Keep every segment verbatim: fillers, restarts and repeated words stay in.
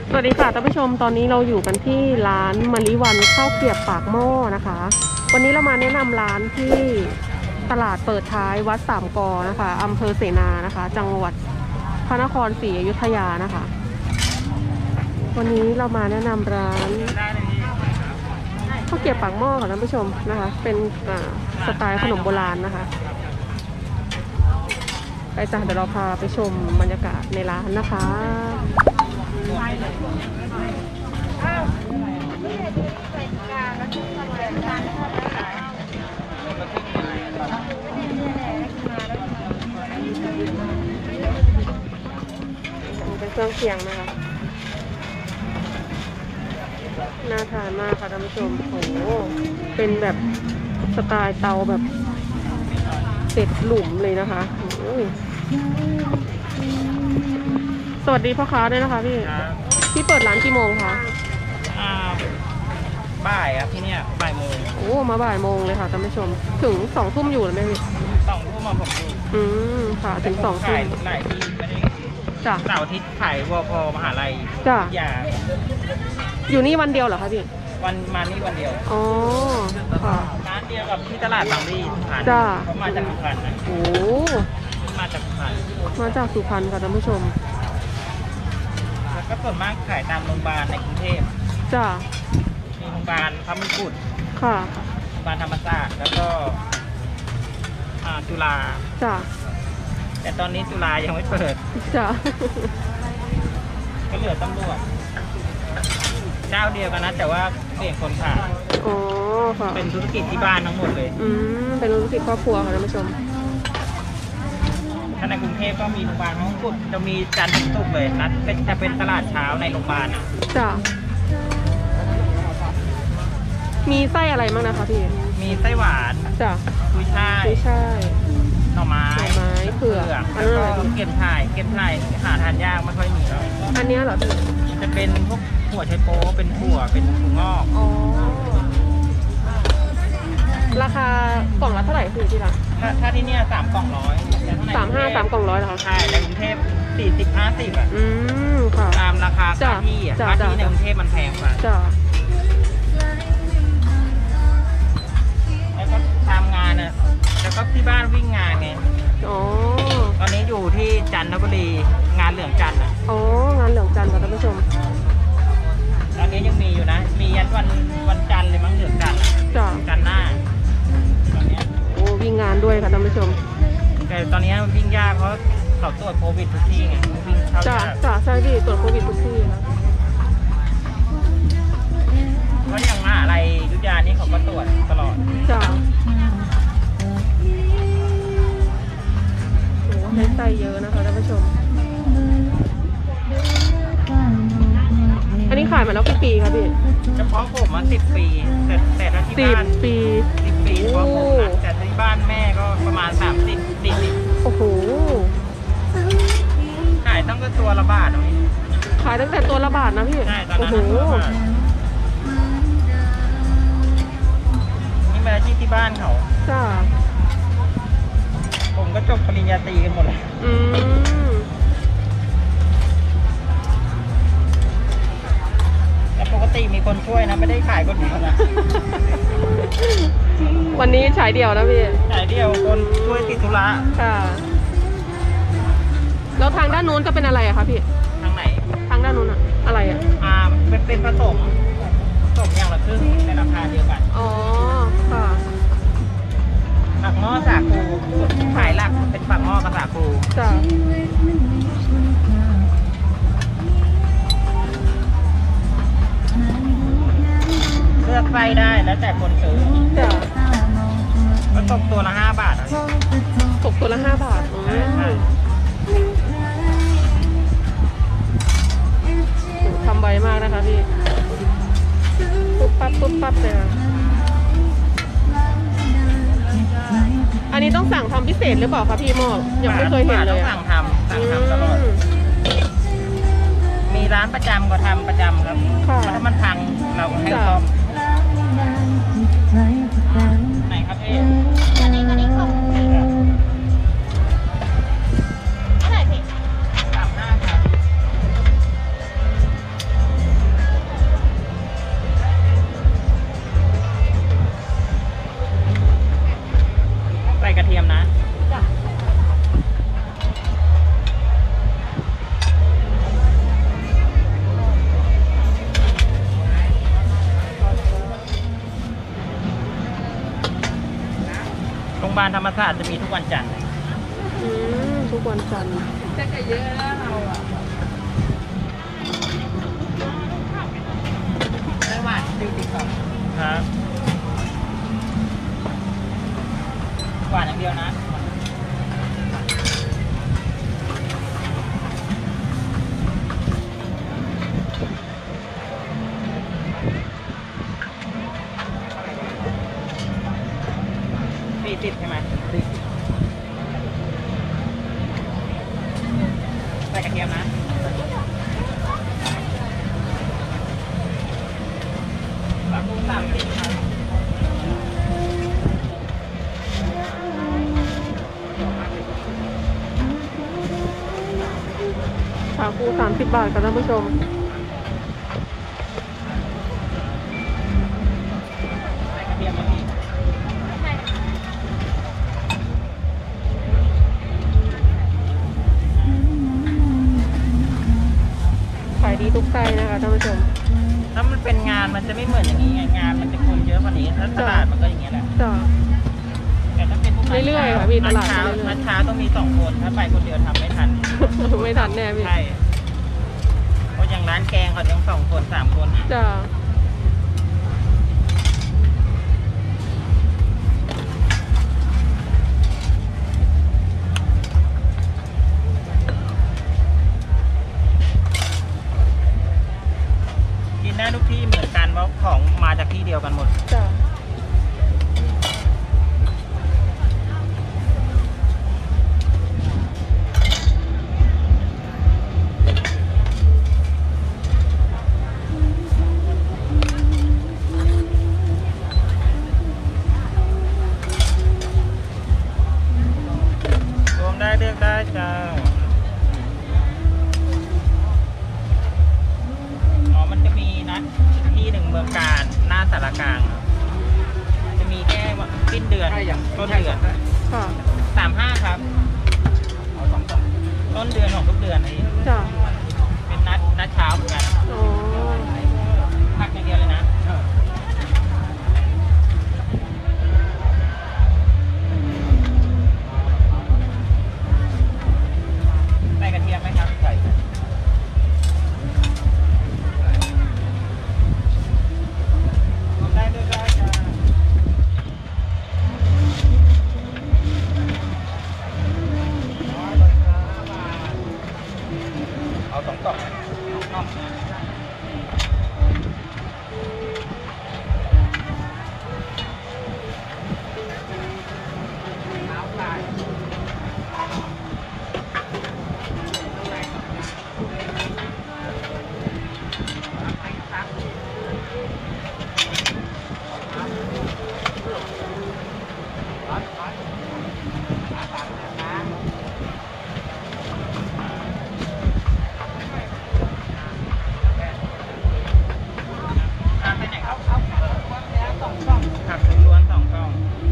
สวัสดีค่ะท่านผู้ชมตอนนี้เราอยู่กันที่ร้านมะลิวันข้าวเกรียบปากหม้อนะคะวันนี้เรามาแนะนำร้านที่ตลาดเปิดท้ายวัดสามกอนะคะอำเภอเสนานะคะจังหวัดพระนครศรีอยุธยานะคะวันนี้เรามาแนะนำร้านข้าวเกรียบปากหม้อค่ะท่านผู้ชมนะคะเป็นสไตล์ขนมโบราณนะคะไปจ้ะเดี๋ยวเราพาไปชมบรรยากาศในร้านนะคะเป็นเครื่องเคียงนะคะน่าทานมากค่ะท่านผู้ชมโอ้โหเป็นแบบสไตล์เตาแบบเสร็จหลุมเลยนะคะสวัสดีพ่อค้าด้วยนะคะพี่พี่เปิดร้านกี่โมงคะบ่ายครับที่เนี่ยบ่ายโมงโอ้มาบ่ายโมงเลยค่ะท่านผู้ชมถึงสองทุ่มอยู่หรือไม่พี่สองทุ่มมาผมอยู่อืมค่ะถึงสองทุ่มหลายที่ไม่ได้จ้ะเสาร์อาทิตย์ขายวพมหาลัยจ้ะอย่าอยู่นี่วันเดียวเหรอคะพี่วันมานี่วันเดียวอ๋อค่ะร้านเดียวกับที่ตลาดบางรีสุพรรณจ้ะเขามาจากสุพรรณนะโอ้มาจากสุพรรณมาจากสุพรรณค่ะท่านผู้ชมแล้วก็ส่วนมากขายตามโรงพยาบาลในกรุงเทพจ้ะมีโรงพยาบาลพระมงกุฎค่ะโรงพยาบาลธรรมศาสตร์แล้วก็จุฬาจ้ะแต่ตอนนี้จุฬายังไม่เปิดจ้ะก็เหลือตำรวจเจ้าเดียวกันนะแต่ว่าเปลี่ยนคนขายอ๋อค่ะเป็นธุรกิจที่บ้านทั้งหมดเลยอืมเป็นธุรกิจครอบครัวค่ะท่านผู้ชมถ้าในกรุงเทพก็มีโรงพยาบาลพระมงกุฎจะมีจันทร์ถึงศุกร์เลยนัดเป็นจะเป็นตลาดเช้าในโรงพยาบาลอ่ะจ้ะมีไส้อะไรบ้างนะคะพี่มีไส้หวานจ้ะกุ้ยช่ายกุ้ยช่ายหน่อไม้หน่อไม้เผือกแล้วก็เก็บถ่ายเก็บถ่ายหาทานยากไม่ค่อยมีแล้วอันนี้เหรอพี่จะเป็นพวกหัวไชโป๊เป็นถั่วเป็นถั่วงอกอ๋อราคากล่องละเท่าไหร่คือที่ร้านถ้าถ้าที่เนี่ยสามกล่องร้อยสามห้าสามกล่องร้อยเหรอคะใช่ในกรุงเทพสี่สิบห้าสิบอ่ะอืมค่ะตามราคาค่าที่อ่ะค่าที่ในกรุงเทพมันแพงกว่าจ้ะแล้วก็ตามงานอ่ะแล้วก็ที่บ้านวิ่งงานไงอ๋อตอนนี้อยู่ที่จันทบุรีงานเหลืองจันทร์อ่ะอ๋องานเหลืองจันทร์ค่ะท่านผู้ชมตอนนี้ยังมีอยู่นะมียันวันวันจันทร์เลยมั้งเหลืองจันทร์จ้ะจันทร์หน้าตอนนี้โอ้วิ่งงานด้วยค่ะท่านผู้ชมแต่ตอนนี้วิ่งยากเพราะเขาตรวจโควิดทุกที่ไงวิ่งเข้าจ้ะจ้ะใช่พี่ตรวจโควิดทุกที่ครับเพราะอย่างมหาลัยอยุธยานี่เขาก็ตรวจตลอดจ้ะโอ้ใช้ไส้เยอะนะคะท่านผู้ชมอันนี้ขายมาแล้วกี่ปีครับพี่เฉพาะผมมาสิบปีแต่แต่ถ้าที่บ้านสิบปีสิบปีเฉพาะผมนะแต่ที่บ้านแม่ก็ประมาณสามสิบสี่สิบโอ้โหขายตั้งแต่ตัวละบาทนะพี่ขายตั้งแต่ตัวละบาทนะพี่ใช่ตอนนั้นตัวละบาทนี่เป็นอาชีพที่บ้านเขาจ้าผมก็จบปริญญาตรีกันหมดเลยอืมแต่ปกติมีคนช่วยนะไม่ได้ขายคนเดียวนะวันนี้ฉายเดียวนะพี่ฉายเดียวคนช่วยติดธุระค่ะแล้วทางด้านนู้นจะเป็นอะไรอะคะพี่ทางไหนทางด้านนู้นอะอะไรอะอ่าเป็นเป็นผสมผสมอย่างละครึ่งในราคาเดียวกันอ๋อค่ะปากหม้อสาคูขายหลักเป็นปากหม้อกับสาคูจ้ะเลือกไส้ได้แล้วแต่คนซื้อจ้ะก็ตกตัวละห้าบาทตกตัวละห้าบาททำไวมากนะคะพี่ปุ๊บปั๊บปุ๊บปั๊บเลยอันนี้ต้องสั่งทำพิเศษหรือเปล่าคะพี่หม้อยังไม่เคยเห็นเลยต้องสั่งทำสั่งทำตลอดมีร้านประจำก็ทำประจำครับถ้ามันพังเราก็ให้ซ่อมไหนครับพี่อันนี้อันนี้ของเท่าไหร่พี่สามห้าครับบาลธรรมศาสตร์จะมีทุกวันจันทร์อืมทุกวันจันทร์จะกะเยอะแล้วเราอ่ะไม่หวานดีดีก่อนครับหวานอย่างเดียวนะสี่สิบใช่ไหมสี่สิบใส่กระเทียมนะปลาปูสามสิบครับขาคูสามสิบบาทค่ะท่านผู้ชมใส่กระเทียมไหมพี่ขายดีทุกไส้นะคะท่านผู้ชมถ้ามันเป็นงานมันจะไม่เหมือนอย่างนี้ไงงานมันจะคนเยอะกว่านี้ถ้าตลาดมันก็อย่างเงี้ยแหละจ้ะแต่ถ้าเป็นพวกนัดเรื่อยๆค่ะพี่ตลาดนัดเช้าเรื่อยๆนัดเช้าต้องมีสองคนถ้าไปคนเดียวทำไม่ทันไม่ทันแน่พี่ใช่เพราะอย่างร้านแกงเขาต้องสองคนสามคนจ้ะกินได้ทุกที่เหมือนกันเพราะของมาจากที่เดียวกันหมดจ้ะรวมได้เลือกได้จ้าอ๋อมันจะมีนัดที่หนึ่งเมืองการหน้าสารกลางครับจะมีแค่สิ้นเดือนต้นเดือนค่ะสามห้าครับเอาสองสองต้นเดือนของทุกเดือนนี้จ้ะเป็นนัดนัดเช้าเหมือนกันอ๋อพักอย่างเดียวเลยนะใส่กระเทียมไหมครับใส่รวมได้ด้วยได้จ้าเอาสองกล่องนะสองกล่องนะอ่าไปไหนครับผักล้วนๆสองกล่อง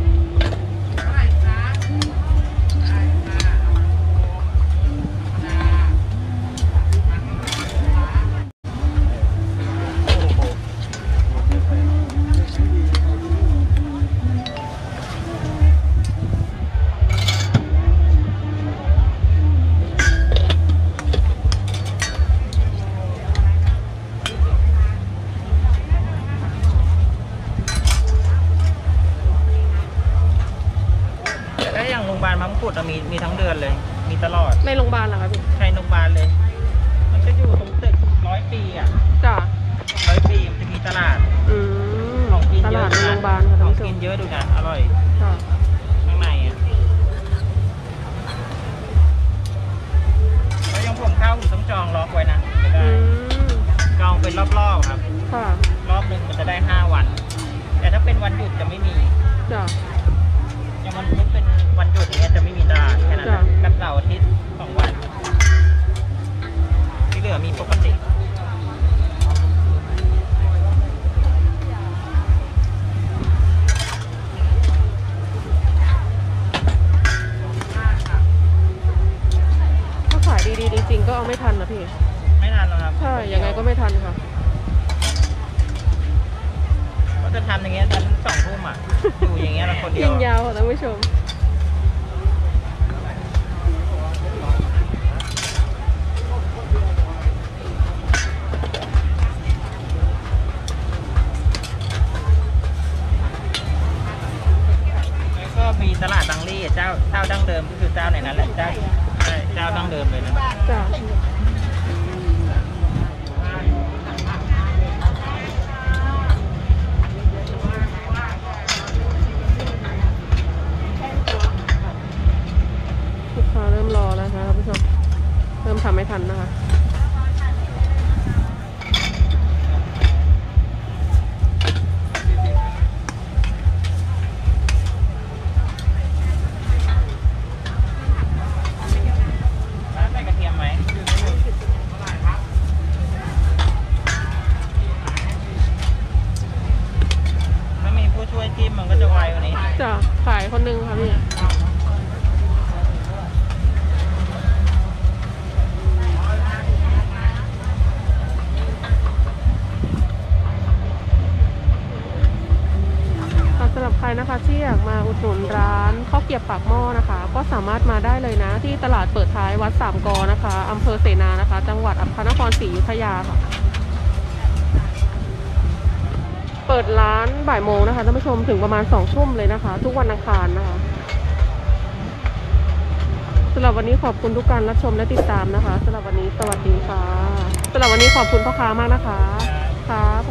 แต่ถ้าอย่างโรงพยาบาลมังคุดมีมีทั้งเดือนเลย มีตลอดในโรงพยาบาลเหรอคะพี่ใช่โรงพยาบาลเลย มันก็อยู่ตรงตึกร้อยปีอ่ะจ้ะร้อยปีมันจะมีตลาดอืมของกินตเยลาอะดในดูโรนะงพยาบาลค่ะขท่านองผู้ชกิมนเยอะดูนะอร่อยจ้ะข้างในอ่ะแล้วอยังผมเข้าผมต้องจองล็อกไว้นะจะได้อืมจองเป็นรอบๆครับค่ะรอบหนึ่งมันจะได้ห้าวัน แต่ถ้าเป็นวันหยุดจะไม่มีจ้ะอย่างวันพุธเป็นวันหยุดอย่างเงี้ยจะไม่มีตลาดแค่นั้นจ้ะกับเสาร์อาทิตย์สองวัน ที่เหลือมีปกติถ้าขายดีๆจริงๆก็เอาไม่ทันนะพี่ไม่นานหรอกครับใช่ ยังไงก็ไม่ทันค่ะก็จะทำอย่างเงี้ยตอนสองทุ่มอ่ะ อยู่อย่างเงี้ยเราคนเดียยิวงยาวค่ะท่านผู้ชมเจ้าไหนนั้นแหละเจ้าใช่เจ้าดั้งเดิมเลยนะจ้ะลูกค้าเริ่มรอแล้วนะคะท่านผู้ชมเริ่มทำไม่ทันนะคะร้านใส่กระเทียมไหมถ้ามีผู้ช่วยจิ้มมันก็จะไวกว่านี้จะขายคนหนึงค่ะพี่ค่ะสำหรับใครนะคะที่อยากมาอุดหนุนร้านข้าวเกรี๊ยวปากหม้อนะคะ ก็สามารถมาได้เลยนะ ที่ตลาดเปิดท้ายวัดสามกอนะคะอำเภอเสนานะคะ จังหวัดพระนครศรีอยุธยาค่ะ เปิดร้านบ่ายโมงนะคะท่านผู้ชมถึงประมาณสองทุ่มเลยนะคะ ทุกวันอังคารนะคะสำหรับวันนี้ขอบคุณทุกการรับชมและติดตามนะคะสำหรับวันนี้สวัสดีค่ะสำหรับวันนี้ขอบคุณพ่อค้ามากนะคะครับ